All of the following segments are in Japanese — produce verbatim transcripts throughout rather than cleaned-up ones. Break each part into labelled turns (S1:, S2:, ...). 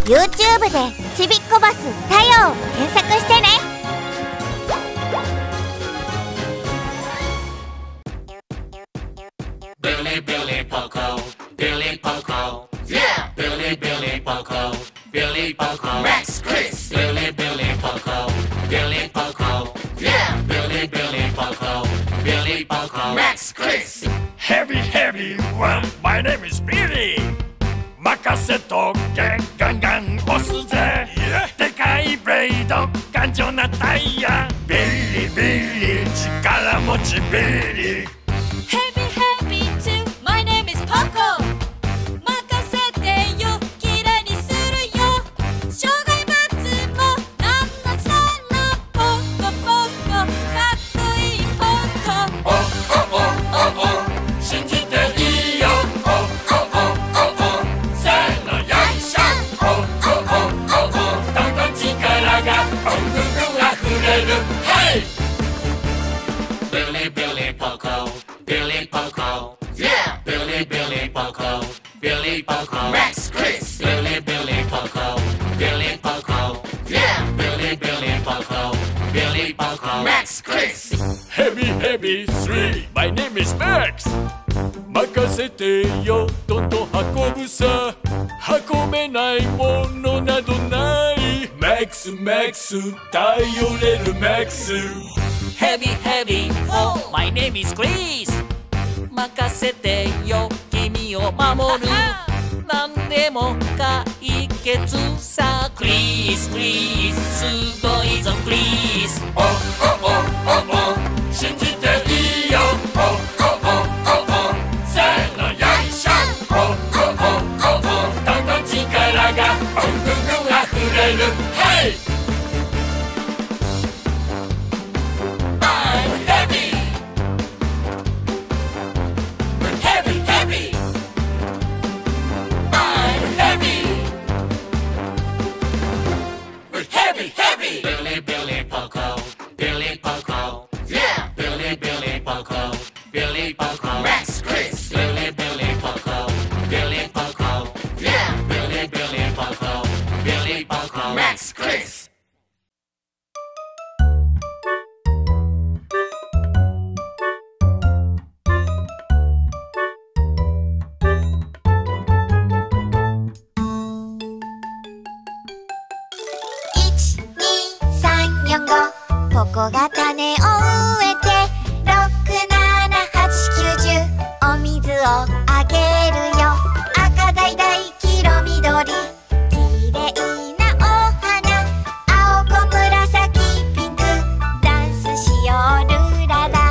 S1: ユーチューブ でちびっこバスタヨを検索してね。
S2: Billy Billy Poco, Billy Poco, yeah. Billy Billy Poco, Billy Poco, Max Chris. Billy Billy Poco, Billy Poco, yeah. Billy Billy Poco, Billy Poco, Max Chris.
S3: Heavy heavy one, my name is Billy. 任せとけガンガン押すぜ。でかいブレード頑丈なタイヤ。ビリビリ力持ちビリ。
S4: Heavy heavy too, my name is Poco. 任せてよ、きれいにするよ。障害物もなんのそのポコポコ、かっこいいポコ。
S2: おおおおお、信じていいよ。おおおおお、せーのよいしょ。おおおおお、どんどん力がおんぶんあふれる。Hey! Billy Billy Poco, Billy Poco, yeah. Billy Billy Poco, Billy Poco, Max Chris. Billy Billy Poco, Billy Poco, yeah. Billy Billy Poco, Billy Poco, Max Chris.
S3: Heavy heavy three, my name is Max. 任せてよ、どんどん運ぶさ。運べないものなどない。Max Max 頼れる Max。
S5: Heavy heavy four, my name is Chris. 任せてよ、君を守る。何でも解決さ。Chris Chris すごいぞ Chris。
S2: おおおおお、信じていいよ。おおおおお、せーのよいしょ。おおおおお、どんどん力がおんぶんあふれる。Hey! I'm heavy. We're heavy, heavy. I'm heavy. We're heavy, heavy. Billy Billy Poco, Billy Poco, yeah. Billy Billy Poco, Billy Poco, Max Chris. Billy Billy Poco, Billy Poco, yeah. Billy Billy Poco, Billy Poco, Max Chris.
S1: いち、に、さん、よん、ごポコが種を植えてろく、なな、はち、きゅう、じゅうお水をあげるよ。赤だいだい黄色緑きれいなお花青子紫ピンクダンスしようルララ。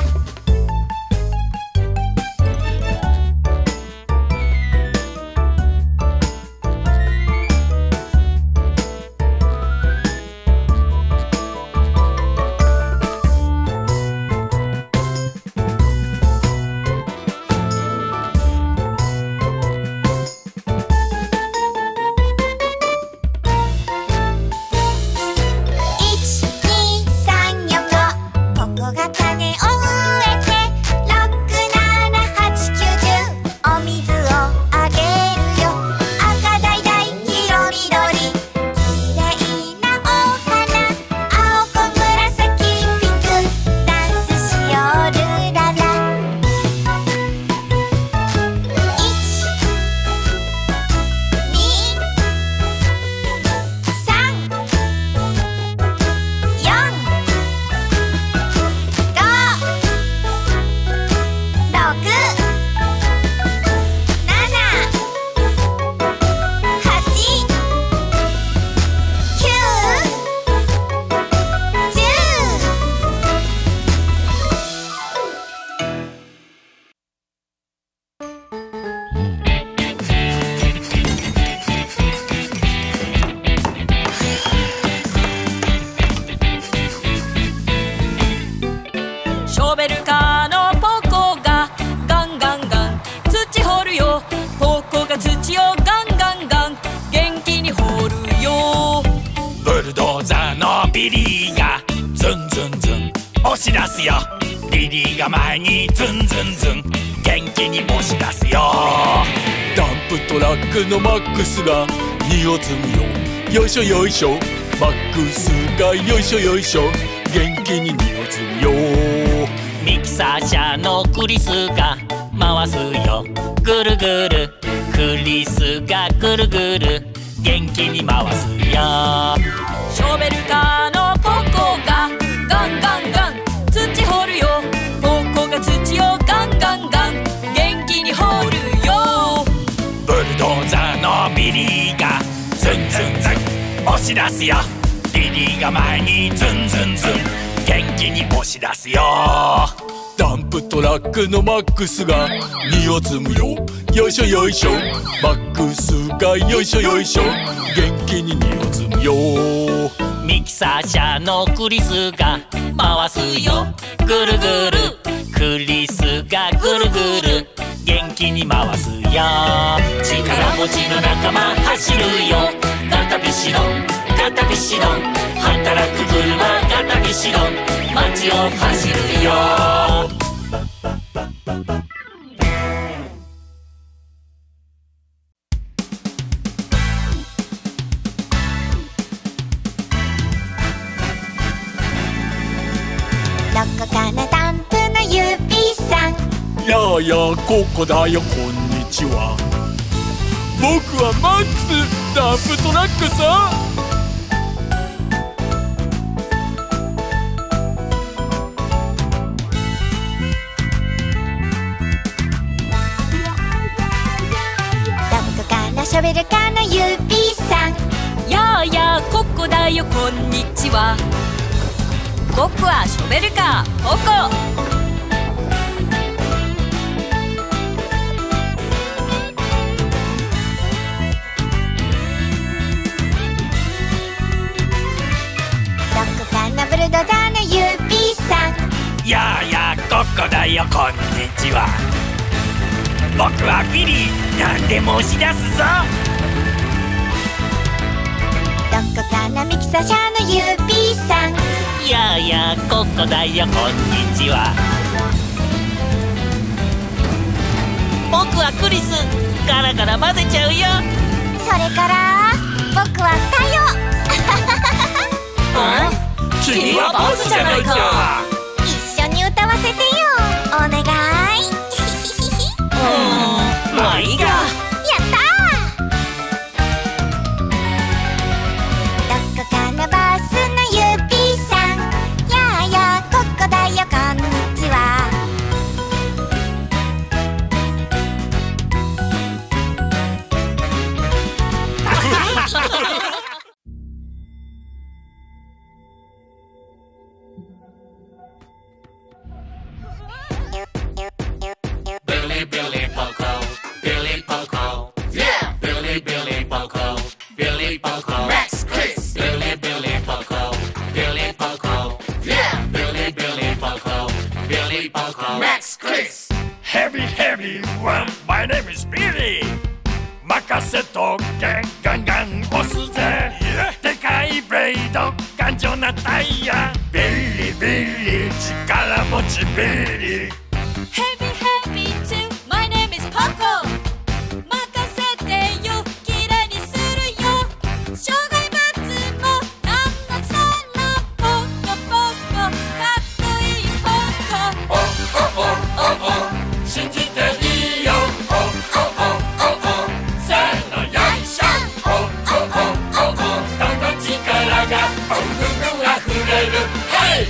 S5: ショベルカーのポコがガンガンガン土掘るよ。ポコが土をガンガンガン元気に掘るよ。
S3: ブルドーザーのビリーがズンズンズン押し出すよ。ビリーが前にズンズンズン元気に押し出すよ。ダンプトラックのマックスが荷を積むよ。 よいしょよいしょ。マックスがよいしょよいしょ。元気に荷を積むよ。
S5: ミキサー車のクリスが回すよ。ぐるぐるクリスがぐるぐる元気に回すよ。
S4: ショベルカーのポコがガンガンガン土掘るよ。ポコが土をガンガンガン元気に掘るよ。
S3: ブルドーザーのビリーがズンズンズン押し出すよ。ビリーが前にズンズンズン元気に押し出すよ。ダンプトラックのマックスが荷を積むよ。よいしょよいしょ。マックスがよいしょよいしょ元気に荷を積むよ。
S5: ミキサー車のクリスが回すよ。ぐるぐるクリスがぐるぐる元気に回すよ。力持ちの仲間走るよ。ガタピシドンガタピシドン働く車ガタピシドン街を走るよ。
S1: どこかなダンプの指さん。
S3: やあやあここだよこんにちは。僕はマックスダンプトラックさ。
S1: どこかなショベルカーの指さん。
S4: やあやあここだよこんにちは。僕はショベルカーポコ。
S1: どこかなブルドザーの指さん。
S3: やあやあここだよこんにちは。僕はビリー何でも押し出すぞ。
S1: どこかなミキサー車の指さん。
S5: やあやあここだよこんにちは。僕はクリスガラガラ混ぜちゃうよ。
S1: それから僕はタヨ。
S5: 君はボスじゃないか。
S1: 一緒に歌わせてよお願い。
S5: うんまあいいが。
S1: やったー。どこかなバスの指さん。やあやあここだよこんにちは。
S2: Billy Billy Poco, Billy Poco, yeah. Billy Billy Poco, Billy Poco, Max Chris. Billy Billy Poco, Billy Poco, yeah. Billy Billy Poco, Billy Poco, Max Chris.
S3: Heavy heavy one my name is Billy。 任せとけガンガン押すぜ。でかいブレード頑丈なタイヤ。ビリビリ力持ちビリ。
S4: Heavy heavy too my name is Poco。 任せてよきれいにするよ。障害物もなんのそのポコポコかっこいいポコ。
S2: おおおおお信じていいよ。おおおおおせーのよいしょ。おおおおおどんどん力がおんぶんぶんあふれる。Hey!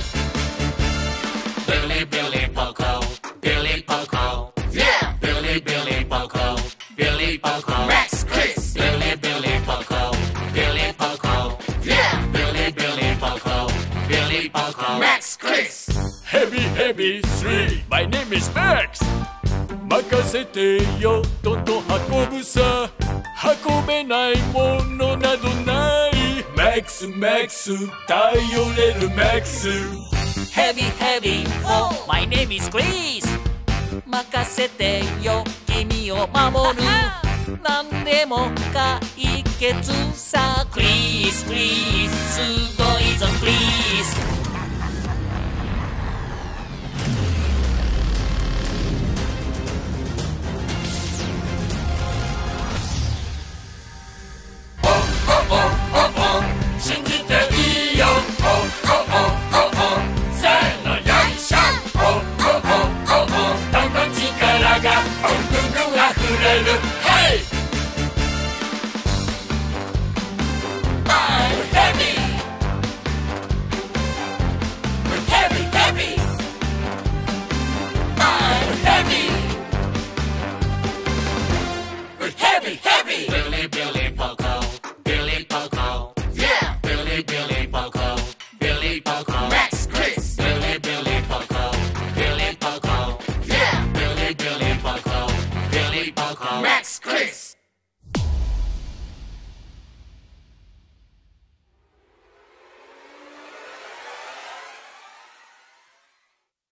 S2: Billy Billy Poco, Billy Poco, yeah. Billy Billy Poco, Billy Poco, Max Chris. Billy Billy Poco, Billy Poco, yeah. Billy Billy Poco, Billy Poco, Max Chris.
S3: Heavy heavy three my name is Max。 任せてよどんどん運ぶさ。運べないものなどない。Max Max 頼れる Max。
S5: Heavy heavy oh my name is Chris。 任せてよ君を守る。何でも解決さ。クリスクリスすごいぞクリス。
S2: おおおお heavy, heavy. Billy, Billy, Poco, Billy, Poco. Yeah, Billy, Billy, Poco, Billy, Poco. Max, Chris. Billy, Billy, Poco, Billy, Poco. Yeah, Billy, Billy, Poco, Billy, Poco. Max.